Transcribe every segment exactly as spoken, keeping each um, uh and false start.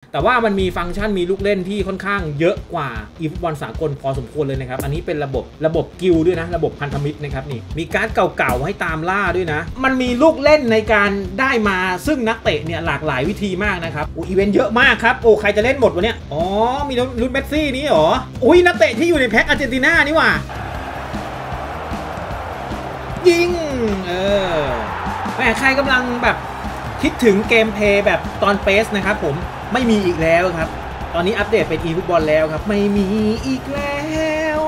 แต่ว่ามันมีฟังก์ชันมีลูกเล่นที่ค่อนข้างเยอะกว่าอีฟุตบอลสากลพอสมควรเลยนะครับอันนี้เป็นระบบระบบกิลด์ด้วยนะระบบพันธมิตรนะครับนี่มีการ์ดเก่าๆให้ตามล่าด้วยนะมันมีลูกเล่นในการได้มาซึ่งนักเตะเนี่ยหลากหลายวิธีมากนะครับโอ้อีเวนต์เยอะมากครับโอ้ใครจะเล่นหมดวะเนี่ยอ๋อมีรุ่นเมสซี่นี่หรออุ้ยนักเตะที่อยู่ในแพ็คอาร์เจนตินานี่ว่ะยิงเออแม่ใครกำลังแบบคิดถึงเกมเพลย์แบบตอนเปสนะครับผมไม่มีอีกแล้วครับตอนนี้อัปเดตเป็นอีฟุตบอลแล้วครับไม่มีอีกแล้ว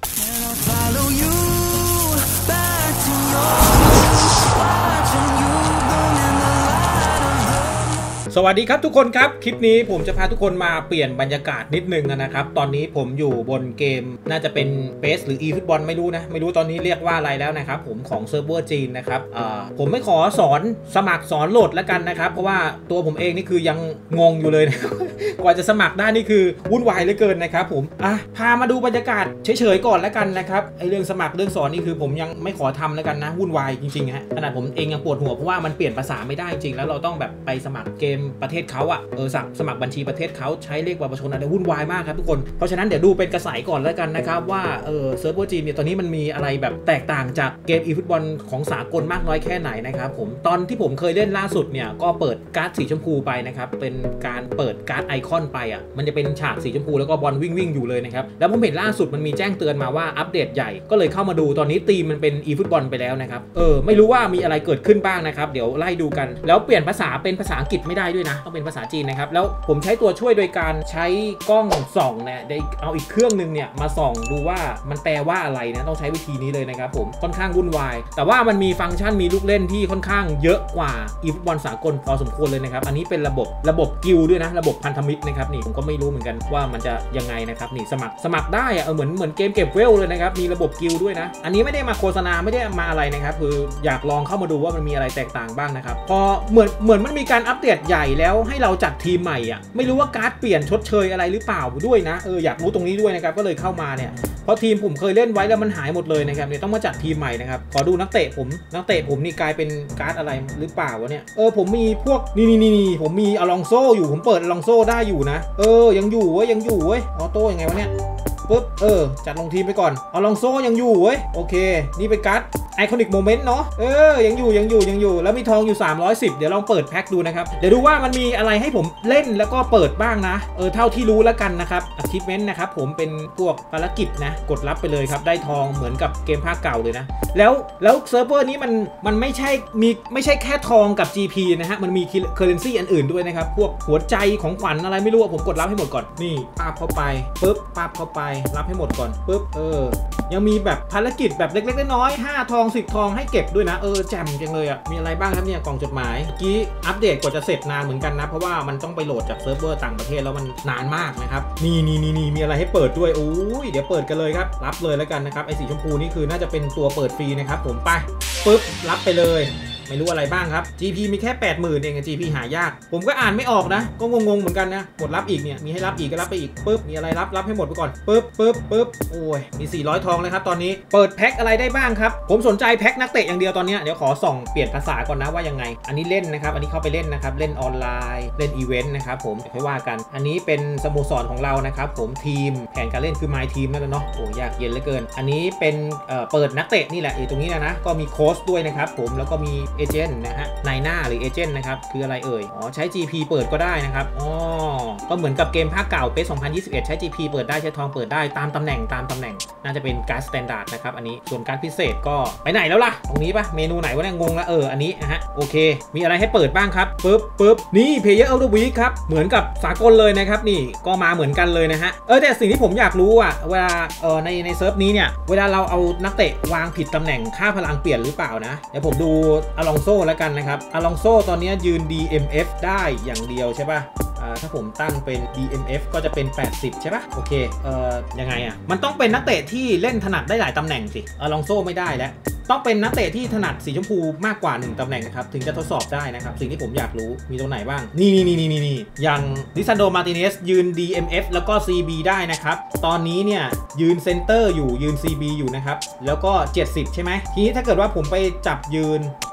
สวัสดีครับทุกคนครับคลิปนี้ผมจะพาทุกคนมาเปลี่ยนบรรยากาศนิดนึงนะครับตอนนี้ผมอยู่บนเกมน่าจะเป็นเปสหรือ อีฟุตบอลไม่รู้นะไม่รู้ตอนนี้เรียกว่าอะไรแล้วนะครับผมของเซิร์ฟเวอร์จีนนะครับผมไม่ขอสอนสมัครสอนโหลดแล้วกันนะครับเพราะว่าตัวผมเองนี่คือยังงงอยู่เลยนะ กว่าจะสมัครได้นี่คือวุ่นวายเหลือเกินนะครับผมอ่ะพามาดูบรรยากาศเฉยๆก่อนแล้วกันนะครับไอเรื่องสมัครเรื่องสอนนี่คือผมยังไม่ขอทำแล้วกันนะวุ่นวายจริงๆฮะขนาดผมเองยังปวดหัวเพราะว่ามันเปลี่ยนภาษาไม่ได้จริงแล้วเราต้องแบบไปสมัครเกมประเทศเขาอ่ะเออสมัครบัญชีประเทศเขาใช้เลขบัตรประชาชนอะไรวุ่นวายมากครับทุกคนเพราะฉะนั้นเดี๋ยวดูเป็นกระแสก่อนแล้วกันนะครับว่าเออเซิร์ฟเวอร์จีนเนี่ยตอนนี้มันมีอะไรแบบแตกต่างจากเกมอีฟุตบอลของสากลมากน้อยแค่ไหนนะครับผมตอนที่ผมเคยเล่นล่าสุดเนี่ยก็เปิดการ์ดสีชมพูไปนะครับเป็นการเปิดการ์ดไอคอนไปอ่ะมันจะเป็นฉากสีชมพูแล้วก็บอลวิ่งวิ่งอยู่เลยนะครับแล้วผมเห็นล่าสุดมันมีแจ้งเตือนมาว่าอัปเดตใหญ่ก็เลยเข้ามาดูตอนนี้ทีมมันเป็นอีฟุตบอลไปแล้วนะครับเออไม่รู้ว่ามีอะไรเกิดขึ้นบ้างนะครับเดี๋ยวไล่ดูกันแล้วเปลี่ยนภาษาเป็นภาษาอังกฤษไม่ได้ด้วยนะต้องเป็นภาษาจีนนะครับแล้วผมใช้ตัวช่วยโดยการใช้กล้องส่องเนี่ยได้เอาอีกเครื่องนึงเนี่ยมาส่องดูว่ามันแปลว่าอะไรนะต้องใช้วิธีนี้เลยนะครับผมค่อนข้างวุ่นวายแต่ว่ามันมีฟังก์ชันมีลูกเล่นที่ค่อนข้างเยอะกว่าอีฟุตบอลสากลพอสมควรเลยนะครับอันนี้เป็นระบบระบบกิลด์ด้วยนะระบบพันธมิตรนะครับนี่ผมก็ไม่รู้เหมือนกันว่ามันจะยังไงนะครับนี่สมัครสมัครได้อะเออเหมือนเหมือนเกมเก็บเวลเลยนะครับมีระบบกิลด์ด้วยนะอันนี้ไม่ได้มาโฆษณาไม่ได้มาอะไรนะครับคืออยากลองเข้ามาดูว่ามันมีอะไรแตกต่างบ้างนะครับพอเหมือนเหมือนมันมีการอัปเดตใหญ่แล้วให้เราจัดทีมใหม่อ่ะไม่รู้ว่าการ์ดเปลี่ยนชดเชยอะไรหรือเปล่าด้วยนะเอออยากรู้ตรงนี้ด้วยนะครับก็เลยเข้ามาเนี่ยเพราะทีมผมเคยเล่นไว้แล้วมันหายหมดเลยนะครับเนี่ยต้องมาจัดทีมใหม่นะครับขอดูนักเตะผมนักเตะผมนี่กลายเป็นการ์ดอะไรหรือเปล่าวะเนี่ยเออผมมีพวกนี่นี่นี่ผมมีอลองโซอยู่ผมเปิดอลองโซได้อยู่นะเออยังอยู่เว้ยยังอยู่เว้ยออโต้ยังไงวะเนี่ยปุ๊บเออจัดลงทีมไปก่อนอลองโซยังอยู่เว้ยโอเคนี่เป็นการ์ดไอคอนิกโมเมนต์เนาะเออยังอยู่ยังอยู่ยังอยู่แล้วมีทองอยู่สามร้อยสิบเดี๋ยวลองเปิดแพ็คดูนะครับเดี๋ยวดูว่ามันมีอะไรให้ผมเล่นแล้วก็เปิดบ้างนะเออเท่าที่รู้แล้วกันนะครับอะชิพเมนต์นะครับผมเป็นพวกภารกิจนะกดรับไปเลยครับได้ทองเหมือนกับเกมภาคเก่าเลยนะแล้วแล้วเซิร์ฟเวอร์นี้มันมันไม่ใช่มีไม่ใช่แค่ทองกับ จี พี นะฮะมันมีเคอร์เรนซีอันอื่นด้วยนะครับพวกหัวใจของขวัญอะไรไม่รู้ผมกดรับให้หมดก่อนนี่ปาบเข้าไปปุ๊บปาบเข้าไปรับให้หมดก่อนปุ๊บเออยังมีแบบภารกิจแบบเล็กๆน้อยๆห้าทองสิบทองให้เก็บด้วยนะเออแจ่มจังเลยอ่ะมีอะไรบ้างครับเนี่ยกล่องจดหมายเมื่อกี้อัปเดตกว่าจะเสร็จนานเหมือนกันนะเพราะว่ามันต้องไปโหลดจากเซิร์ฟเวอร์ต่างประเทศแล้วมันนานมากนะครับนี่นี่นี่นี่มีอะไรให้เปิดด้วยโอ้ยเดี๋ยวเปิดกันเลยครับรับเลยแล้วกันนะครับไอ้สีชมพูนี่คือน่าจะเป็นตัวเปิดฟรีนะครับผมไปปุ๊บรับไปเลยไม่รู้อะไรบ้างครับ จี พี มีแค่ แปดหมื่น เอง จี พี หายากผมก็อ่านไม่ออกนะก็งงๆเหมือนกันนะกดรับอีกเนี่ยมีให้รับอีกก็รับไปอีกปุ๊บมีอะไรรับรับให้หมดไปก่อนปุ๊บปุ๊บปุ๊บโอ้ยมีสี่ร้อยทองเลยครับตอนนี้เปิดแพ็คอะไรได้บ้างครับผมสนใจแพ็คนักเตะอย่างเดียวตอนนี้เดี๋ยวขอส่องเปลี่ยนภาษาก่อนนะว่ายังไงอันนี้เล่นนะครับอันนี้เข้าไปเล่นนะครับเล่นออนไลน์เล่นอีเวนต์นะครับผมค่อยว่ากันอันนี้เป็นสโมสรของเรานะครับผมทีมแผนการเล่นคือ My Team นั่นแหละเนาะโอ้ยากเย็นเหลือเกินอันนี้เป็นเอ่อเปิดนักเตะนี่แหละอยู่ตรงนี้นะนะก็มีโค้ชด้วยนะครับผมแล้วก็มีเอเจนต์นะฮะนายหน้าหรือเอเจนต์นะครับคืออะไรเอ่ยอ๋อใช้ จี พี เปิดก็ได้นะครับอ๋อก็เหมือนกับเกมภาคเก่าเปสสองพันยี่สิบเอ็ดใช้ จี พี เปิดได้ใช้ทองเปิดได้ตามตำแหน่งตามตำแหน่งน่าจะเป็นการ์ดสแตนดาร์ดนะครับอันนี้ส่วนการ์ดพิเศษก็ไปไหนแล้วล่ะตรงนี้ปะเมนูไหนวะเนี่ยงงละเอออันนี้นะฮะโอเคมีอะไรให้เปิดบ้างครับปึ๊บปึ๊บนี่ Player of the Week ครับเหมือนกับสากลเลยนะครับนี่ก็มาเหมือนกันเลยนะฮะเออแต่สิ่งที่ผมอยากรู้อ่ะเวลาเออในในเซิร์ฟนี้เนี่ยเวลาเราเอานักเตะวางผิดตำแหน่งค่าพลังเปลี่ยนหรือเปล่านะเดี๋ยวผมดูอลองโซแล้วกันนะครับอลองโซตอนนี้ยืน ดี เอ็ม เอฟ ได้อย่างเดียวใช่ป่ะถ้าผมตั้งเป็น ดี เอ็ม เอฟ ก็จะเป็นแปดสิบใช่ป่ะโอเคเอ่อยังไงอ่ะมันต้องเป็นนักเตะที่เล่นถนัดได้หลายตำแหน่งสิอลองโซไม่ได้แล้วต้องเป็นนักเตะที่ถนัดสีชมพูมากกว่าหนึ่งตำแหน่งนะครับถึงจะทดสอบได้นะครับสิ่งที่ผมอยากรู้มีตรงไหนบ้างนี่นี่นี่นี่นี่อย่างลิซันโดมาร์ติเนสยืน ดี เอ็ม เอฟ แล้วก็ ซี บี ได้นะครับตอนนี้เนี่ยยืนเซนเตอร์อยู่ยืน ซี บี อยู่นะครับแล้วก็เจ็ดสิบใช่ไหมทีนี้ถ้าเกิดว่าผมไปจับยืน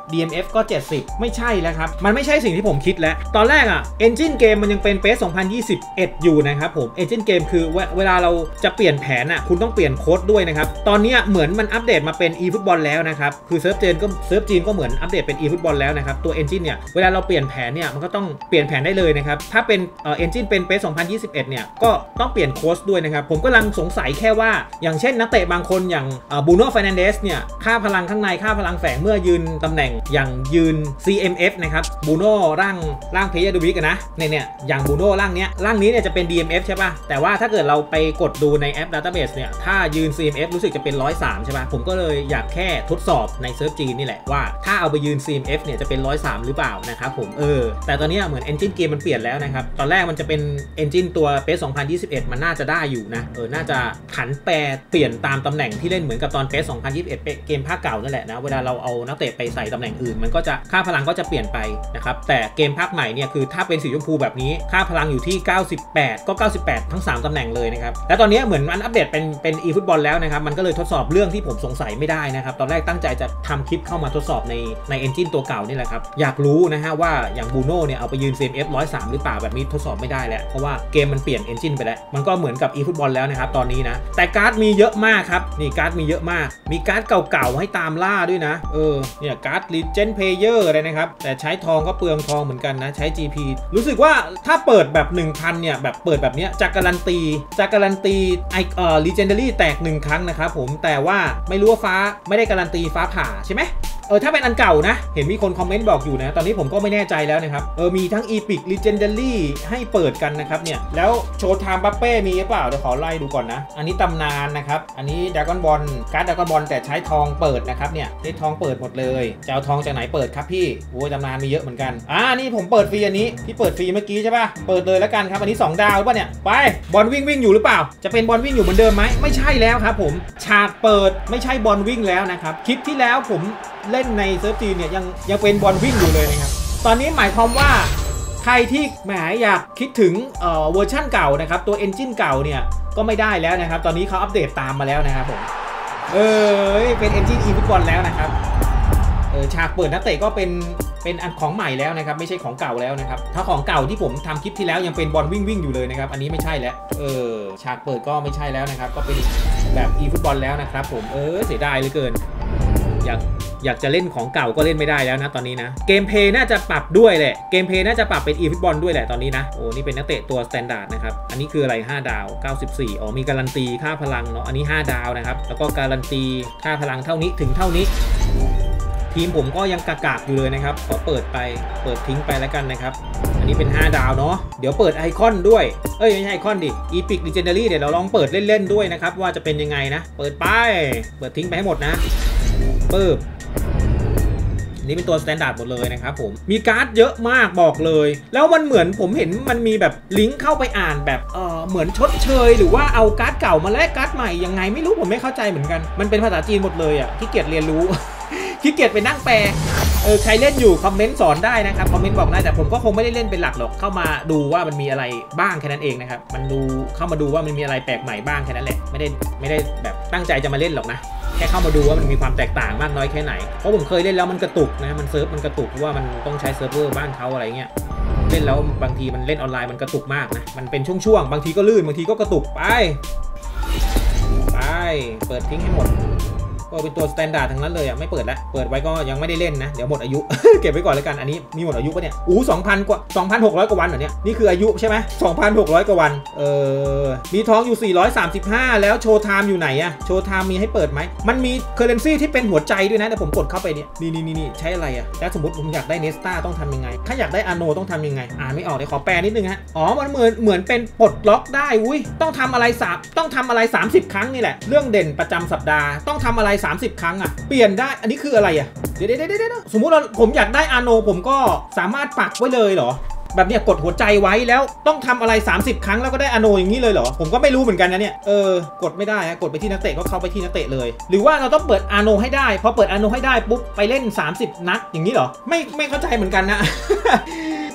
ดี เอ็ม เอฟ ก็เจ็ดสิบไม่ใช่แล้วครับมันไม่ใช่สิ่งที่ผมคิดแล้วตอนแรกอ่ะ Engine Game มันยังเป็น พี อี เอส สองพันยี่สิบเอ็ดอยู่นะครับผม Engine Game คือเวลาเราจะเปลี่ยนแผนอ่ะคุณต้องเปลี่ยนโค้ดด้วยนะครับตอนนี้เหมือนมันอัปเดตมาเป็น eFootball แล้วนะครับคือเซิร์ฟเจนก็เซิร์ฟจีนก็เหมือนอัปเดตเป็น eFootball แล้วนะครับตัว Engine เนี่ยเวลาเราเปลี่ยนแผนเนี่ยมันก็ต้องเปลี่ยนแผนได้เลยนะครับถ้าเป็นเอ่อ Engine เป็น พี อี เอส สองพันยี่สิบเอ็ดเนี่ยก็ต้องเปลี่ยนโค้ดด้วยนะครับผมกำลังสงสัยแค่ว่าอย่างเช่นนักเตะบางคนอย่างบูโน่ ฟาร์นันเดสเนี่ยค่าพลังข้างในค่าพลังแฝงเมื่อยืนตำแหน่งอย่างยืน ซี เอ็ม เอฟ นะครับบูโน่ร่างร่างเพย์ดูบิกนะเนี่ยเนี่ยอย่างบูโน่ร่างเนี้ยร่างนี้เนี่ยจะเป็น ดี เอ็ม เอฟ ใช่ป่ะแต่ว่าถ้าเกิดเราไปกดดูในแอป Database เนี่ยถ้ายืน ซี เอ็ม เอฟ รู้สึกจะเป็นหนึ่งร้อยสามใช่ป่ะผมก็เลยอยากแค่ทดสอบในเซิร์ฟจีนนี่แหละว่าถ้าเอาไปยืน ซี เอ็ม เอฟ เนี่ยจะเป็นหนึ่งร้อยสามหรือเปล่านะครับผมเออแต่ตอนนี้เหมือน Engine Game มันเปลี่ยนแล้วนะครับตอนแรกมันจะเป็น Engine ตัว พี อี เอส สองพันยี่สิบเอ็ดมันน่าจะได้อยู่นะเออน่าจะผันแปรเปลี่ยนตามตำแหน่งที่เล่นเหมือนกับตอน พี อี เอส สองพันยี่สิบเอ็ดเกมภาคเก่านั่นแหละนะเวลาเราเอานักเตะไปใส่ตำแหน่งอื่นมันก็จะค่าพลังก็จะเปลี่ยนไปนะครับแต่เกมภาคใหม่เนี่ยคือถ้าเป็นสีชมพูแบบนี้ค่าพลังอยู่ที่เก้าสิบแปดก็เก้าสิบแปดทั้งสามตำแหน่งเลยนะครับและตอนนี้เหมือนมันอัปเดตเป็นเป็น eFootball แล้วนะครับมันก็เลยทดสอบเรื่องที่ผมสงสัยไม่ได้นะครับตอนแรกตั้งใจจะทำคลิปเข้ามาทดสอบในใน Engine ตัวเก่านี่แหละครับอยากรู้นะฮะว่าอย่างบูโน่เนี่ยเอาไปยืน ซี เอ็ม เอฟ หนึ่งร้อยสามหรือเปล่าแบบนี้ทดสอบไม่ได้แล้วเพราะว่าเกมมันเปลี่ยน Engine ไปแล้วมันก็เหมือนกับ eFootball แล้วนะครับตอนนี้นะแต่การ์ดมีเยอะมากครับนี่การ์ดมีเยอะมากมีการ์ดเก่าๆให้ตามล่าด้วยนะเออเนี่ยการ์ด Legend Player อะไรนะครับแต่ใช้ทองก็เปลืองทองเหมือนกันนะใช้ จี พี รู้สึกว่าถ้าเปิดแบบ หนึ่งพัน เนี่ยแบบเปิดแบบเนี้ยจะการันตีจะการันตีไอเอ่อ Legendary แตกหนึ่งครั้งนะครับผมแต่ว่าไม่รู้ว่าฟ้าไม่ได้การันตีฟ้าผ่าใช่ไหมเออถ้าเป็นอันเก่านะเห็นมีคนคอมเมนต์บอกอยู่นะตอนนี้ผมก็ไม่แน่ใจแล้วนะครับเออมีทั้ง Epic Legendary ให้เปิดกันนะครับเนี่ยแล้วโชว์ไทม์บัฟเป้มีหรือเปล่าเดี๋ยวขอไล่ดูก่อนนะอันนี้ตำนานนะครับอันนี้ดราก้อนบอลการ์ดดราก้อนบอลแต่ใช้ทองเปิดนะครับเนี่ยนี่ทองเปิดหมดเลยจะเอาทองจากไหนเปิดครับพี่โอ้ยตำนานมีเยอะเหมือนกันอ่านี่ผมเปิดฟรีอันนี้ที่เปิดฟรีเมื่อกี้ใช่ป่ะเปิดเลยแล้วกันครับอันนี้สองดาวหรือเปล่าเนี่ยไปบอลวิ่งวิ่งอยู่หรือเปล่าจะเป็นบอลวิ่งอยู่เหมือนเดิมไหมไม่ใช่แล้วครับผมฉากเปิดไม่ใช่บอลวิ่งแล้วนะครับคลิปที่แล้วผมเล่นในเซิร์ฟจีนเนี่ยยังยังเป็นบอลวิ่งอยู่เลยนะครับตอนนี้หมายความว่าใครที่แหมอยากคิดถึงเอ่อเวอร์ชั่นเก่านะครับตัว Engine เก่าเนี่ยก็ไม่ได้แล้วนะครับตอนนี้เขาอัปเดตตามมาแล้วนะครับผมเออเป็น Engine eFootball แล้วนะครับเออฉากเปิดนักเตะก็เป็นเป็นอันของใหม่แล้วนะครับไม่ใช่ของเก่าแล้วนะครับถ้าของเก่าที่ผมทำคลิปที่แล้วยังเป็นบอลวิ่งวิ่งอยู่เลยนะครับอันนี้ไม่ใช่แล้วเออฉากเปิดก็ไม่ใช่แล้วนะครับก็เป็นแบบ eFootball แล้วนะครับผมเออเสียดายเหลือเกินอยากอยากจะเล่นของเก่าก็เล่นไม่ได้แล้วนะตอนนี้นะเกมเพลย์น่าจะปรับด้วยแหละเกมเพลย์น่าจะปรับเป็น eFootball ด้วยแหละตอนนี้นะโอ้นี่เป็นนักเตะตัวสแตนดาร์ดนะครับอันนี้คืออะไรห้าดาวเก้าสิบสี่อ๋อมีการันตีค่าพลังเนาะอันนี้ห้าดาวนะครับแล้วก็การันตีค่าพลังเท่านี้ถึงเท่านี้ทีมผมก็ยังกากๆอยู่เลยนะครับขอเปิดไปเปิดทิ้งไปแล้วกันนะครับอันนี้เป็นห้าดาวเนาะเดี๋ยวเปิดไอคอนด้วยเอ้ยไม่ใช่ไอคอนดิ Epic Legendary เดี๋ยวเราลองเปิดเล่นๆด้วยนะครับว่าจะเป็นยังไงนะเปิดไปเปิดทิ้งไปให้หมดนะปึ๊บนี่เป็นตัวสแตนดาร์ดหมดเลยนะครับผมมีการ์ดเยอะมากบอกเลยแล้วมันเหมือนผมเห็นมันมีแบบลิงก์เข้าไปอ่านแบบเออเหมือนชดเชยหรือว่าเอาการ์ดเก่ามาแลกการ์ดใหม่ยังไงไม่รู้ผมไม่เข้าใจเหมือนกันมันเป็นภาษาจีนหมดเลยอ่ะขี้เกียจเรียนรู้ ขี้เกียจไปนั่งแปลเออใครเล่นอยู่คอมเมนต์สอนได้นะครับคอมเมนต์บอกได้แต่ผมก็คงไม่ได้เล่นเป็นหลักหรอกเข้ามาดูว่ามันมีอะไรบ้างแค่นั้นเองนะครับมันดูเข้ามาดูว่ามันมีอะไรแปลกใหม่บ้างแค่นั้นแหละไม่ได้ไม่ได้แบบตั้งใจจะมาเล่นหรอกนะแค่เข้ามาดูว่ามันมีความแตกต่างมากน้อยแค่ไหนเพราะผมเคยเล่นแล้วมันกระตุกนะมันเซิร์ฟมันกระตุกเพราะว่ามันต้องใช้เซิร์ฟเวอร์บ้านเขาอะไรเงี้ยเล่นแล้วบางทีมันเล่นออนไลน์มันกระตุกมากนะมันเป็นช่วงๆบางทีก็ลื่นบางทีก็กระตุกไปไปเปิดทิ้งให้หมดก็เป็นตัวสแตนดาร์ดทั้งนั้นเลยอ่ะไม่เปิดแล้วเปิดไว้ก็ยังไม่ได้เล่นนะเดี๋ยวหมดอายุ เก็บไว้ก่อนแล้วกันอันนี้มีหมดอายุปะเนี่ยอู้สองพันกว่า สองพันหกร้อย กว่าวันเหรอเนี่ยนี่คืออายุใช่ไหม สองพันหกร้อย กว่าวันเออมีทองอยู่สี่ร้อยสามสิบห้าแล้วโชว์ไทม์อยู่ไหนอะโชว์ไทม์มีให้เปิดไหมมันมีเคอร์เรนซีที่เป็นหัวใจด้วยนะแต่ผมกดเข้าไปเนี่ยนี่นี่นี่ใช้อะไรอะแล้วสมมติผมอยากได้เนสตาต้องทำยังไงถ้าอยากได้อาโนต้องทำยังไงอ่านไม่ออกเดี๋ยวขอแปลนิดนึงฮะอ๋อมันเหมือนเหมือนเป็นปลดล็อกได้อุ้ยต้องทำอะไรสามต้องทำอะไรสามสิบครั้งนี่แหละเรื่องเด่นประจำสัปดาห์ต้องทำอะไรสามสิบครั้งอะเปลี่ยนได้อันนี้คืออะไรอ่ะเดี๋ยวเดี๋ยวเดี๋ยวสมมุติเราผมอยากได้อาโนผมก็สามารถปักไว้เลยเหรอแบบเนี้ยกดหัวใจไว้แล้วต้องทำอะไรสามสิบครั้งแล้วก็ได้อาโนอย่างนี้เลยเหรอผมก็ไม่รู้เหมือนกันนะเนี่ยเออกดไม่ได้ฮะกดไปที่นักเตะก็เข้าไปที่นักเตะเลยหรือว่าเราต้องเปิดอาโนให้ได้พอเปิดอาโนให้ได้ปุ๊บไปเล่นสามสิบนัดอย่างนี้เหรอไม่ไม่เข้าใจเหมือนกันนะ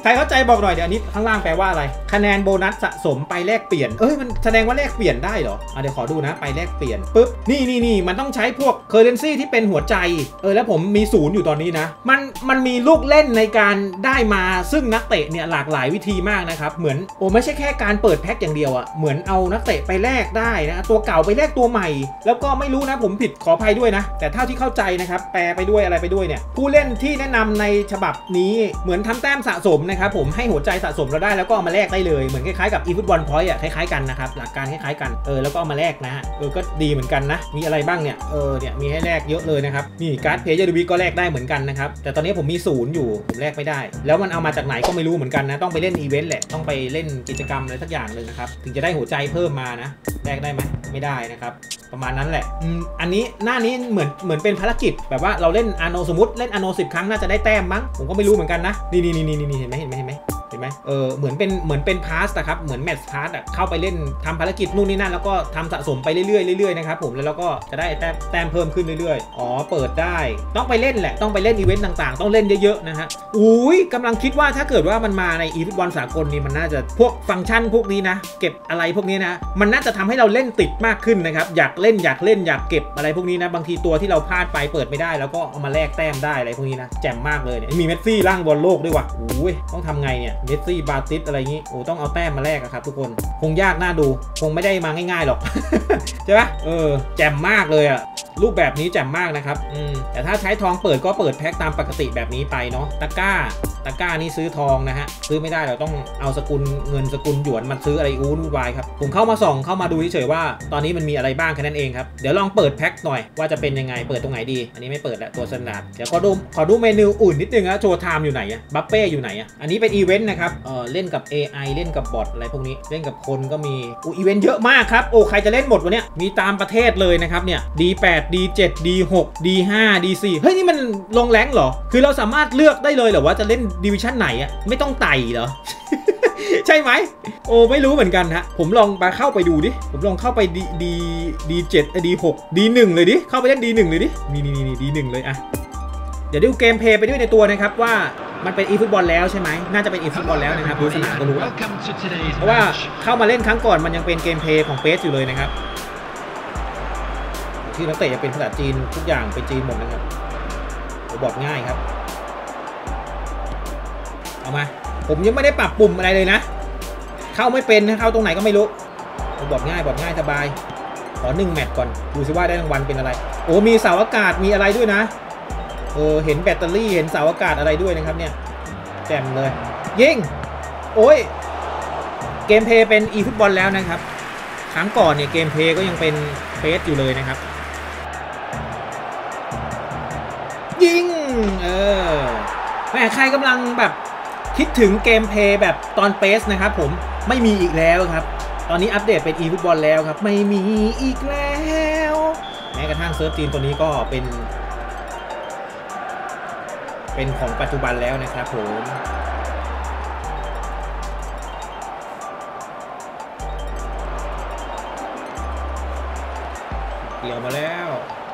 ใครเข้าใจบอกหน่อยเดี๋ยวอันนี้ข้างล่างแปลว่าอะไรคะแนนโบนัสสะสมไปแลกเปลี่ยนเอ้ยมันแสดงว่าแลกเปลี่ยนได้เหรออ่ะเดี๋ยวขอดูนะไปแลกเปลี่ยนปุ๊บนี่นี่นี่มันต้องใช้พวกเคอร์เรนซีที่เป็นหัวใจเออแล้วผมมีศูนย์อยู่ตอนนี้นะมันมันมีลูกเล่นในการได้มาซึ่งนักเตะเนี่ยหลากหลายวิธีมากนะครับเหมือนโอ้ไม่ใช่แค่การเปิดแพ็คอย่างเดียวอ่ะเหมือนเอานักเตะไปแลกได้นะตัวเก่าไปแลกตัวใหม่แล้วก็ไม่รู้นะผมผิดขออภัยด้วยนะแต่เท่าที่เข้าใจนะครับแปลไปด้วยอะไรไปด้วยเนี่ยผู้เล่นที่แนะนำในฉบับนี้เหมือนทำแต้มสะสมนะครับผมให้หัวใจสะสมเราได้แล้วก็เอามาแลกได้เลยเหมือนคล้ายๆกับ eFootball Point อ่ะคล้ายๆกันนะครับหลักการคล้ายๆกันเออแล้วก็เอามาแลกนะฮะเออก็ดีเหมือนกันนะมีอะไรบ้างเนี่ยเออเนี่ยมีให้แลกเยอะเลยนะครับนี่การ์ดเพย์เยอร์วีก็แลกได้เหมือนกันนะครับแต่ตอนนี้ผมมีศูนย์อยู่ผมแลกไม่ได้แล้วมันเอามาจากไหนก็ไม่รู้เหมือนกันนะต้องไปเล่นอีเวนต์แหละต้องไปเล่นกิจกรรมอะไรสักอย่างเลยนะครับถึงจะได้หัวใจเพิ่มมานะแลกได้ไหมไม่ได้นะครับประมาณนั้นแหละอืมอันนี้หน้านี้เหมือนเหมือนเป็นภารกิจแบบว่าเราเล่นอาโนสมมติเล่นอาโนสิบครั้งน่าจะได้แต้มมั้งผมก็ไม่รู้เหมือนกันนะนี่นี่นี่นี่นี่เห็นไหมเห็นไหมเห็นไหมเห็นไหมเออเหมือนเป็นเหมือนเป็นพาสนะครับเหมือนแมตช์พาสอะเข้าไปเล่นทำภารกิจนู่นนี่นั่นแล้วก็ทำสะสมไปเรื่อยๆเรื่อยๆนะครับผมแล้วเราก็จะได้แต้มแต้มเพิ่มขึ้นเรื่อยๆอ๋อเปิดได้ต้องไปเล่นแหละต้องไปเล่นอีเวนต์ต่างๆต้องเล่นเยอะๆนะฮะอุ้ยกำลังคิดว่าถ้าเกิดว่ามันมาในอีฟุตบอลสากลนี่มันน่าจะพวกฟังก์ชันพวกนี้นะเก็บอะไรพวกนี้นะมันน่าจะทำให้เราเล่นติดมากขึ้นนะครับอยากเล่นอยากเล่นอยากเก็บอะไรพวกนี้นะบางทีตัวที่เราพลาดไปเปิดไม่ได้แล้วก็เอามาแลกแต้มได้อะไรพวกนี้นะแจ่มมากเลยเนี่ยมีเมสซี่ร่างบอลโลกด้วยว่ะโอ้ยต้องทำไงเนี่ยเมสซี่บาติสอะไรอย่างงี้โอ้ต้องเอาแต้มมาแลกครับทุกคนคงยากน่าดูคงไม่ได้มาง่ายๆหรอก ใช่ปะเออแจ่มมากเลยอะรูปแบบนี้แจ่มมากนะครับอืมแต่ถ้าใช้ทองเปิดก็เปิดแพ็คตามปกติแบบนี้ไปเนาะตะกร้าตะกร้านี่ซื้อทองนะฮะซื้อไม่ได้เราต้องเอาสกุลเงินสกุลหยวนมาซื้ออะไรอู้วุ่นวายครับผมเข้ามาส่องเข้ามาดูเฉยๆว่าตอนนี้มันมีอะไรบ้างแค่นั้นเองครับเดี๋ยวลองเปิดแพ็คหน่อยว่าจะเป็นยังไงเปิดตรงไหนดีอันนี้ไม่เปิดแล้วตัวสแตนดาร์ดเดี๋ยวขอดูขอดูเมนูอื่นนิดนึงนะโชว์ไทม์อยู่ไหนอะบัฟเป้อยู่ไหนอะอันนี้เป็นอีเวนต์นะครับเออเล่นกับ เอ ไอ เล่นกับบอทอะไรพวกนี้เล่นกับคนก็มีอู้อีเวนต์เยอะมากครับโอ้ใครจะเล่นหมดวะเนี่ยมีตามประเทศเลยนะครับเนี่ย ดี แปด ดี เจ็ด ดี หก ดี ห้า ดี สี่ เฮ้ยนี่มันลงแรงเหรอคือเราสามารถเลือกได้เลยเหรอว่าจะเล่นดิวิชั่นไหนอะไม่ต้องไต่เหรอ ใช่ไหมโอ้ไม่รู้เหมือนกันฮะผมลองไปเข้าไปดูดิผมลองเข้าไปดีดีดีเจ็ดดีหกดีหนึ่งเลยดิเข้าไปเล่นดีหนึ่งเลยดินี่นี่นี่ดีหนึ่งเลยอะเดี๋ยวดูเกมเพลย์ไปด้วยในตัวนะครับว่ามันเป็นอีฟุตบอลแล้วใช่ไหมน่าจะเป็นอีฟุตบอลแล้วนะครับดูสนามก็รู้เพราะว่าเข้ามาเล่นครั้งก่อนมันยังเป็นเกมเพลย์ของเปสอยู่เลยนะครับที่นักเตะจะเป็นภาษาจีนทุกอย่างเป็นจีนหมดนะครับบอทง่ายครับเอามาผมยังไม่ได้ปรับปุ่มอะไรเลยนะเข้าไม่เป็นนะเข้าตรงไหนก็ไม่รู้บอทง่ายบอทง่ายสบายขอหนึ่งแมตช์ก่อนดูซิว่าได้รางวัลเป็นอะไรโอ้มีเสาอากาศมีอะไรด้วยนะเออเห็นแบตเตอรี่เห็นเสาอากาศอะไรด้วยนะครับเนี่ยแจ่มเลยยิงโอ้ยเกมเพลย์เป็นอีฟุตบอลแล้วนะครับครั้งก่อนเนี่ยเกมเพลย์ก็ยังเป็นเฟสอยู่เลยนะครับยิงเออแม่ใครกำลังแบบคิดถึงเกมเพลย์แบบตอนเปสนะครับผมไม่มีอีกแล้วครับตอนนี้อัปเดตเป็น อี ฟุตบอลแล้วครับไม่มีอีกแล้วแม้กระทั่งเซิร์ฟจีนตัวนี้ก็เป็นเป็นของปัจจุบันแล้วนะครับผมเกี่ยวมาแล้ว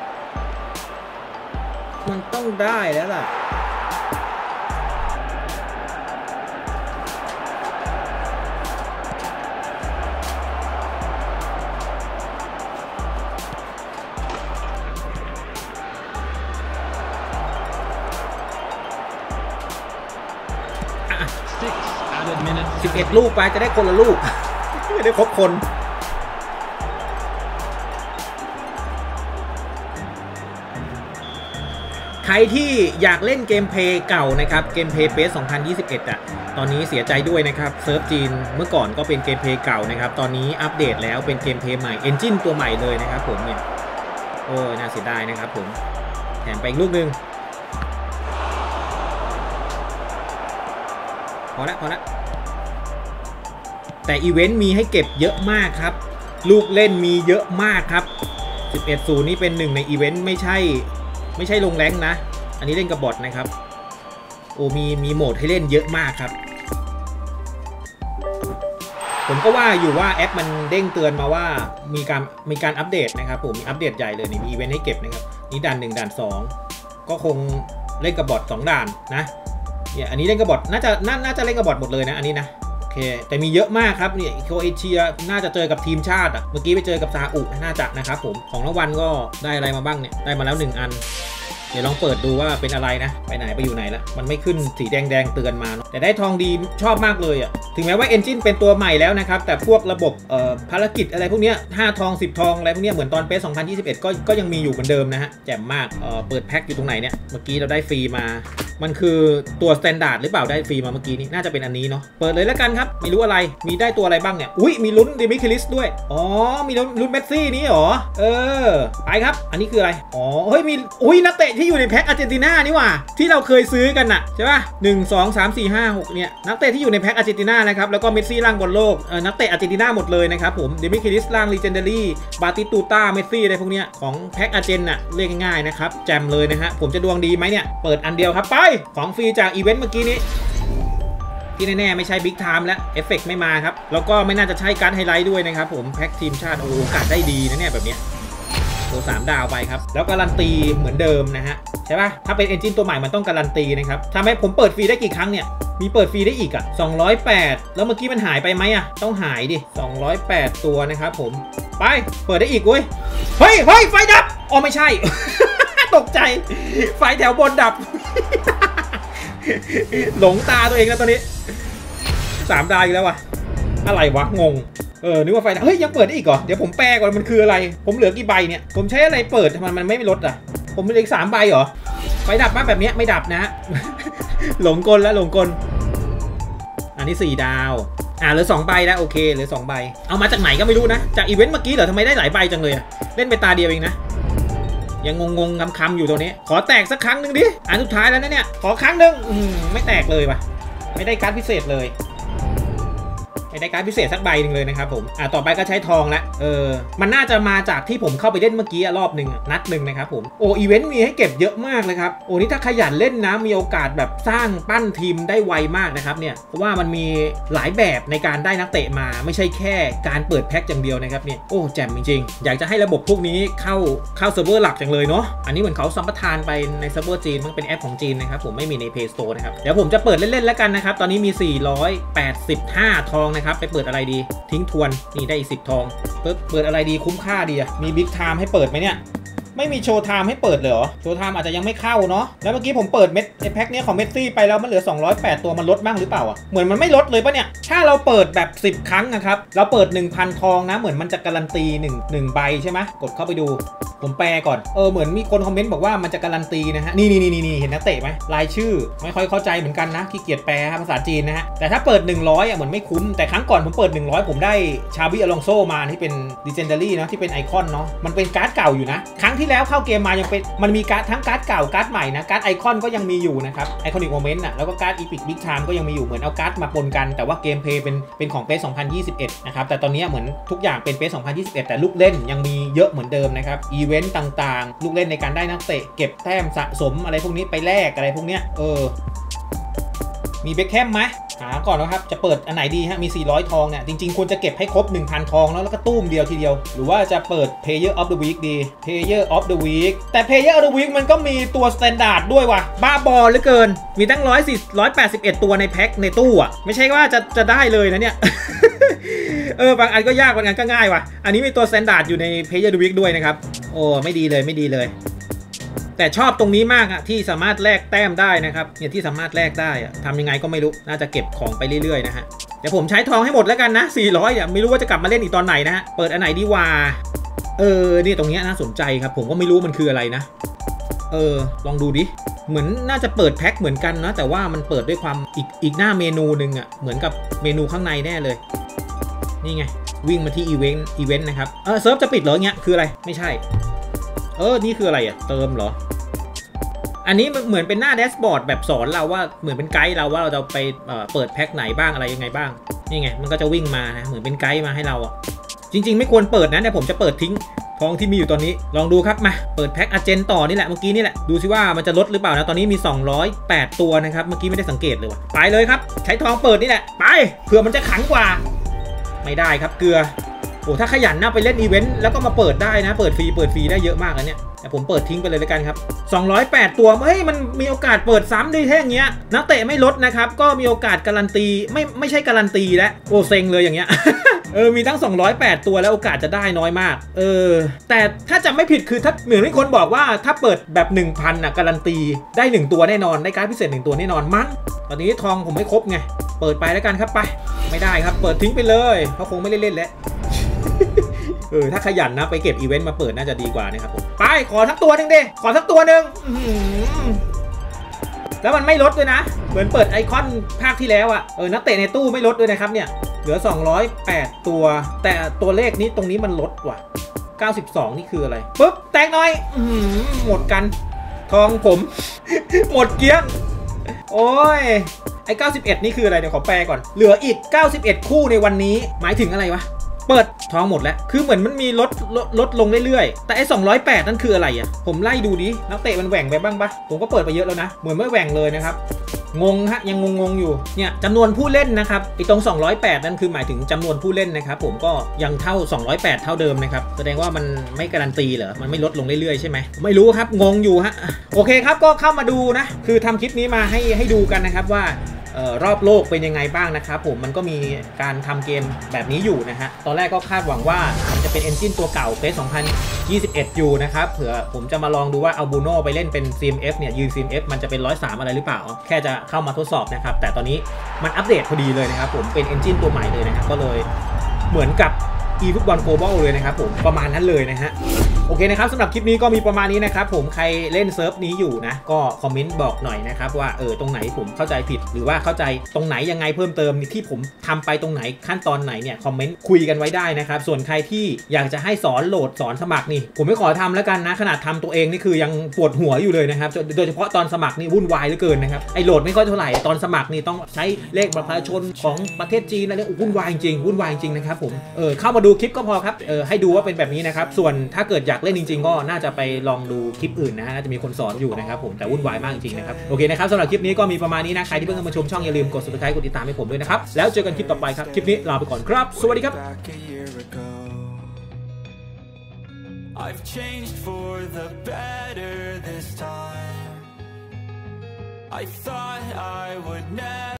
มันต้องได้แล้วล่ะสิบเอ็ดลูกไปจะได้คนละลูกจะได้ครบคนใครที่อยากเล่นเกมเพลย์เก่านะครับเกมเพลย์เปสสองพันยี่สิบเอ็ดอ่ะตอนนี้เสียใจด้วยนะครับเซิร์ฟจีนเมื่อก่อนก็เป็นเกมเพลย์เก่านะครับตอนนี้อัปเดตแล้วเป็นเกมเพลย์ใหม่เอนจินตัวใหม่เลยนะครับผมเนี่ยโอ้น่าเสียดายนะครับผมแถมไปอีกลูกนึงพอละพอละแต่อีเวนต์มีให้เก็บเยอะมากครับลูกเล่นมีเยอะมากครับ สิบเอ็ดศูนย์ นี่เป็นหนึ่งในอีเวนต์ไม่ใช่ไม่ใช่ลงแรงนะอันนี้เล่นกับบอทนะครับโอ้มีมีโหมดให้เล่นเยอะมากครับผมก็ว่าอยู่ว่าแอปมันเด้งเตือนมาว่ามีการมีการอัปเดตนะครับผมมีอัปเดตใหญ่เลยนี่มีอีเวนต์ให้เก็บนะครับนี่ด่านหนึ่งด่านสองก็คงเล่นกับบอทสองด่านนะเนี่ยอันนี้เล่นกระบอดน่าจะน่าจะเล่นกระบอดหมดเลยนะอันนี้นะโอเคแต่มีเยอะมากครับเนี่ยโครเอเชียน่าจะเจอกับทีมชาติอ่ะเมื่อกี้ไปเจอกับซาอุน่าจะนะครับผมของรางวัลก็ได้อะไรมาบ้างเนี่ยได้มาแล้วหนึ่งอันเดี๋ยวลองเปิดดูว่าเป็นอะไรนะไปไหนไปอยู่ไหนแล้วมันไม่ขึ้นสีแดงๆเตือนมาเนาะแต่ได้ทองดีชอบมากเลยอ่ะถึงแม้ว่าเอนจินเป็นตัวใหม่แล้วนะครับแต่พวกระบบเอ่อภารกิจอะไรพวกเนี้ยห้าทองสิบทองอะไรพวกเนี้ยเหมือนตอนเปสสองพันยี่สิบเอ็ดก็ก็ยังมีอยู่เหมือนเดิมนะฮะแจ่มมากเอ่อเปิดแพ็คอยู่ตรงไหนเนี่ยเมื่อกี้เราได้ฟรีมามันคือตัวสแตนดาร์ดหรือเปล่าได้ฟรีมาเมื่อกี้นี้น่าจะเป็นอันนี้เนาะเปิดเลยแล้วกันครับไม่รู้อะไรมีได้ตัวอะไรบ้างเนี่ยอุ้ยมีลุ้นดิมิคลิสด้วยอ๋อมีลุ้นลุ้นเมสซี่นี่หรอเออไปครับอันนี้คืออะไรอ๋อเฮ้ยมีอุ้ยนักเตะที่อยู่ในแพ็คอาร์เจนตินานี่ว่าที่เราเคยซื้อกันน่ะใช่ป่ะหนึ่ง สอง สาม สี่ ห้า หกเนี่ยนักเตะที่อยู่ในแพ็คอาร์เจนตินานะครับแล้วก็เมสซี่ล่างบอลโลกเออนักเตะอาร์เจนตินาหมดเลยนะครับผมดิมิคลิสล่างลีเจนดารี่บาติตูต้าเมสซี่อะไรพวกเนี้ยของแพ็คอาร์เจนน่ะเรียกง่ายๆนะครับแจมเลยนะฮะผมจะดวงดีไหมเนี่ยเปิดอันเดียวครับไปของฟรีจากอีเวนต์เมื่อกี้นี้ที่แน่ๆไม่ใช่บิ๊กไทม์แล้วเอฟเฟกต์ไม่มาครับแล้วก็ไม่น่าจะใช่การ์ดไฮไลท์ด้วยนะครับผมแพ็คทีมชาติโอ้โอกาสได้ดีนะเนี่ยแบบเนี้ยโอ้สามดาวไปครับแล้วการันตีเหมือนเดิมนะฮะใช่ป่ะถ้าเป็นเอนจินตัวใหม่มันต้องการันตีนะครับทำให้ผมเปิดฟรีได้กี่ครั้งเนี่ยมีเปิดฟรีได้อีกอ่ะสองร้อยแปดแล้วเมื่อกี้มันหายไปไหมอ่ะต้องหายดิสองร้อยแปดตัวนะครับผมไปเปิดได้อีกเว้ยเฮ้ยเฮ้ยไฟดับอ๋อไม่ใช่ ตกใจไฟแถวบนดับ หลงตาตัวเองแล้วตอนนี้สามดาวอีกแล้ววะอะไรวะงงเออนึกว่าไฟดับเฮ้ยยังเปิดได้อีกเหรอเดี๋ยวผมแปลก่อนมันคืออะไรผมเหลือกี่ใบเนี่ยผมใช้อะไรเปิดทำไมมันไม่ลดอ่ะผมมีเลขสามใบเหรอไฟดับมากแบบนี้ไม่ดับนะ หลงกลแล้วหลงกลอันนี้สี่ดาวอ่าเหลือสองใบแล้วโอเคเหลือสองใบเอามาจากไหนก็ไม่รู้นะจากอีเวนต์เมื่อกี้เหรอทำไมได้หลายใบจังเลยเล่นไปตาเดียวเองนะยังงงๆคำๆอยู่ตัวนี้ขอแตกสักครั้งหนึ่งดิอันสุดท้ายแล้วนะเนี่ยขอครั้งหนึ่งไม่แตกเลยว่ะไม่ได้การ์ดพิเศษเลยไม่ได้การ์ดพิเศษสักใบหนึ่งเลยนะครับผมอ่าต่อไปก็ใช้ทองละเออมันน่าจะมาจากที่ผมเข้าไปเล่นเมื่อกี้รอบหนึ่งนัดหนึ่งนะครับผมโอ้อีเวนต์มีให้เก็บเยอะมากเลยครับโอ้นี่ถ้าขยันเล่นนะมีโอกาสแบบสร้างปั้นทีมได้ไวมากนะครับเนี่ยเพราะว่ามันมีหลายแบบในการได้นักเตะมาไม่ใช่แค่การเปิดแพ็คอย่างเดียวนะครับเนี่ยโอ้แจ่มจริงๆอยากจะให้ระบบพวกนี้เข้าเข้าเซิร์ฟเวอร์หลักจังเลยเนาะอันนี้เหมือนเขาสัมปทานไปในเซิร์ฟเวอร์จีนมันเป็นแอปของจีนนะครับผมไม่มีใน Play Store นะครับเดี๋ยวผมจะเปิดเล่นๆแล้วกันนะครับตอนนี้มีสี่ร้อยแปดสิบห้าทองนะครับไปเปิดอะไรดีทิ้งทวนนี่ได้อีกสิบทองปึ๊บเปิดอะไรดีคุ้มค่าดีอะมีบิ๊กไทม์ให้เปิดไหมเนี่ยไม่มีโชว์ไทม์ให้เปิดเลยเหรอโชว์ไทม์อาจจะยังไม่เข้าเนาะแล้วเมื่อกี้ผมเปิดเม็ดไอแพ็คเนี้ยของเมสซี่ไปแล้วมันเหลือสองร้อยแปดตัวมันลดบ้างหรือเปล่าอะเหมือนมันไม่ลดเลยปะเนี่ยถ้าเราเปิดแบบสิบครั้งนะครับเราเปิด หนึ่งพัน ทองนะเหมือนมันจะการันตีหนึ่ง หนึ่งใบใช่ไหมกดเข้าไปดูผมแปลก่อนเออเหมือนมีคนคอมเมนต์บอกว่ามันจะการันตีนะฮะนี่นี่นี่นี่เห็นนักเตะไหมรายชื่อไม่ค่อยเข้าใจเหมือนกันนะขี้เกียจแปลภาษาจีนนะฮะแต่ถ้าเปิดหนึ่งร้อยอ่ะเหมือนไม่คุ้มแต่ครั้งก่อนผมเปิดหนึ่งร้อยผมได้ชาบิอลองโซมาที่เป็นดิเจนดารี่เนาะที่เป็นไอคอนเนาะมันเป็นการ์ดเก่าอยู่นะครั้งที่แล้วเข้าเกมมายังเป็นมันมีการ์ดทั้งการ์ดเก่าการ์ดใหม่นะการ์ดไอคอนก็ยังมีอยู่นะครับไอคอนิกโมเมนต์อ่ะแล้วก็การ์ดอีพิกบิ๊กไทม์ก็ยังมีอยู่เหมือนเอาการ์ดมาปนกันแต่ว่าเกมเพลย์เป็นเป็นของเปสสองพันยี่สิบเอ็ดนะครับแต่ตอนนี้เหมือนทุกอย่างเป็นเปสสองพันยี่สิบเอ็ดแต่ลูกเล่นยังมีเยอะเหมือนเดิมนะครับอีเวนต์ต่างๆลูกเล่นในการได้นักเตะเก็บแต้มสะสมอะไรพวกนี้ไปแลกอะไรพวกเนี้ยเออมีเบคแฮมไหมหาก่อนนะครับจะเปิดอันไหนดีฮะมีสี่ร้อยทองเนี่ยจริงๆควรจะเก็บให้ครบ หนึ่งพัน ทองแล้วแล้วก็ตุ้มเดียวทีเดียวหรือว่าจะเปิด Player of the Week ดี Player of the Week แต่ Player of the Week มันก็มีตัว Standard ด้วยว่ะบ้าบอเหลือเกินมีตั้งหนึ่งร้อยสี่สิบ หนึ่งร้อยแปดสิบเอ็ดตัวในแพ็คในตู้อ่ะไม่ใช่ว่าจะจะได้เลยนะเนี่ย เออบางอันก็ยากบางอันก็ง่ายว่ะอันนี้มีตัว Standard อยู่ใน Player of the Week ด้วยนะครับโอ้ไม่ดีเลยไม่ดีเลยแต่ชอบตรงนี้มากอะที่สามารถแลกแต้มได้นะครับเนี่ยที่สามารถแลกได้อะทำยังไงก็ไม่รู้น่าจะเก็บของไปเรื่อยๆนะฮะเดี๋ยวผมใช้ทองให้หมดแล้วกันนะสี่ร้อยอ่ะไม่รู้ว่าจะกลับมาเล่นอีกตอนไหนนะฮะเปิดอันไหนดีวะเออนี่ตรงนี้น่าสนใจครับผมก็ไม่รู้มันคืออะไรนะเออลองดูดิเหมือนน่าจะเปิดแพ็คเหมือนกันนะแต่ว่ามันเปิดด้วยความอีกอีกหน้าเมนูหนึ่งอะเหมือนกับเมนูข้างในแน่เลยนี่ไงวิ่งมาที่อีเวนต์อีเวนต์นะครับเออเซิร์ฟจะปิดเหรอเงี้ยคืออะไรไม่ใช่เออนี่คืออะไรอ่ะเติมเหรออันนี้เหมือนเป็นหน้าแดชบอร์ดแบบสอนเราว่าเหมือนเป็นไกด์เราว่าเราจะไปเอ่อเปิดแพ็คไหนบ้างอะไรยังไงบ้างนี่ไงมันก็จะวิ่งมานะเหมือนเป็นไกด์มาให้เราอ่ะจริงๆไม่ควรเปิดนะแต่ผมจะเปิดทิ้งทองที่มีอยู่ตอนนี้ลองดูครับมาเปิดแพ็คอาร์เจนต่อนี่แหละเมื่อกี้นี่แหละดูซิว่ามันจะลดหรือเปล่านะตอนนี้มีสองร้อยแปดตัวนะครับเมื่อกี้ไม่ได้สังเกตเลยว่ะไปเลยครับใช้ทองเปิดนี่แหละไปเผื่อมันจะขังกว่าไม่ได้ครับเกลือโอ้ถ้าขยันนะไปเล่นอีเวนต์แล้วก็มาเปิดได้นะเปิดฟรีเปิดฟรีได้เยอะมากแล้วเนี่ยแต่ผมเปิดทิ้งไปเลยแล้วกันครับสองร้อยแปดตัวเฮ้ยมันมีโอกาสเปิดซ้ำได้แค่อย่างเงี้ยนักเตะไม่ลดนะครับก็มีโอกาสการันตีไม่ไม่ใช่การันตีแล้วโอเซ็งเลยอย่างเงี้ย เออมีทั้งสองร้อยแปดตัวแล้วโอกาสจะได้น้อยมากเออแต่ถ้าจำไม่ผิดคือถ้าเหมือนที่คนบอกว่าถ้าเปิดแบบ หนึ่งพัน น่ะการันตีได้หนึ่งตัวแน่นอนได้การ์ดพิเศษหนึ่งตัวแน่นอนมั้งตอนนี้ทองผมไม่ครบไงเปิดไปแล้วกันครับไปไม่ได้ครับเปิดทิ้งไปเลยเพราะคงไม่ได้เล่นแล้ว เออถ้าขยันนะไปเก็บอีเวนต์มาเปิดน่าจะดีกว่านะครับผมไปขอทั้งตัวหนึ่งดิขอทั้งตัวหนึ่งแล้วมันไม่ลดด้วยนะเหมือนเปิดไอคอนภาคที่แล้วอะเออนักเตะในตู้ไม่ลดด้วยนะครับเนี่ยเหลือสองร้อยแปดตัวแต่ตัวเลขนี้ตรงนี้มันลดว่ะเก้าสิบสองนี่คืออะไรปุ๊บแตกหน่อยหมดกันทองผม หมดเกี้ยงโอ้ยไอ้เก้าสิบเอ็ดนี่คืออะไรเดี๋ยวขอแปลก่อนเหลืออีกเก้าสิบเอ็ดคู่ในวันนี้หมายถึงอะไรวะเปิดทองหมดแล้วคือเหมือนมันมีลดลดลดลงเรื่อยๆแต่ไอ้สองร้อยแปดนั่นคืออะไรอ่ะผมไล่ดูดินักเตะมันแหว่งไปบ้างปะผมก็เปิดไปเยอะแล้วนะเหมือนไม่แหว่งเลยนะครับงงฮะยังงงๆอยู่เนี่ยจำนวนผู้เล่นนะครับไอ้ตรงสองร้อยแปดนั่นคือหมายถึงจำนวนผู้เล่นนะครับผมก็ยังเท่าสองร้อยแปดเท่าเดิมนะครับแสดงว่ามันไม่การันตีเหรอมันไม่ลดลงเรื่อยๆใช่ไหมไม่รู้ครับงงอยู่ฮะโอเคครับก็เข้ามาดูนะคือทำคลิปนี้มาให้ให้ดูกันนะครับว่ารอบโลกเป็นยังไงบ้างนะครับผมมันก็มีการทำเกมแบบนี้อยู่นะฮะตอนแรกก็คาดหวังว่ามันจะเป็นเอนจินตัวเก่าเฟสสองพันยี่สิบเอ็ดอยู่นะครับเผื่อผมจะมาลองดูว่าเอาบูโน่ไปเล่นเป็น ซี เอ็ม เอฟ เนี่ยยืน ซี เอ็ม เอฟ มันจะเป็นหนึ่งร้อยสามอะไรหรือเปล่าแค่จะเข้ามาทดสอบนะครับแต่ตอนนี้มันอัปเดตพอดีเลยนะครับผมเป็นเอนจินตัวใหม่เลยนะครับก็เลยเหมือนกับ eFootball Global เลยนะครับผมประมาณนั้นเลยนะฮะโอเคนะครับสำหรับคลิปนี้ก็มีประมาณนี้นะครับผมใครเล่นเซิร์ฟนี้อยู่นะก็คอมเมนต์บอกหน่อยนะครับว่าเออตรงไหนผมเข้าใจผิดหรือว่าเข้าใจตรงไหนยังไงเพิ่มเติมที่ผมทำไปตรงไหนขั้นตอนไหนเนี่ยคอมเมนต์คุยกันไว้ได้นะครับส่วนใครที่อยากจะให้สอนโหลดสอนสมัครนี่ผมไม่ขอทำแล้วกันนะขนาดทำตัวเองนี่คือยังปวดหัวอยู่เลยนะครับโดยเฉพาะตอนสมัครนี่วุ่นวายเหลือเกินนะครับไอโหลดไม่ค่อยเท่าไหร่ตอนสมัครนี่ต้องใช้เลขบัตรประชาชนของประเทศจีนอะไรวุ่นวายจริงวุ่นวายจริงนะครับผมเออเข้ามาดูคลิปก็พอครับเออให้ดูว่าเป็นแบบนี้นะครับส่วนถ้าเกิดอยากเล่นจริงๆก็น่าจะไปลองดูคลิปอื่นนะฮะน่าจะมีคนสอนอยู่นะครับผมแต่วุ่นวายมากจริงๆนะครับโอเคนะครับสำหรับคลิปนี้ก็มีประมาณนี้นะใครที่เพิ่งเข้ามาชมช่องอย่าลืมกด Subscribe กดติดตามให้ผมด้วยนะครับแล้วเจอกันคลิปต่อไปครับคลิปนี้ลาไปก่อนครับสวัสดีครับ I've changed for the better this time I thought I would never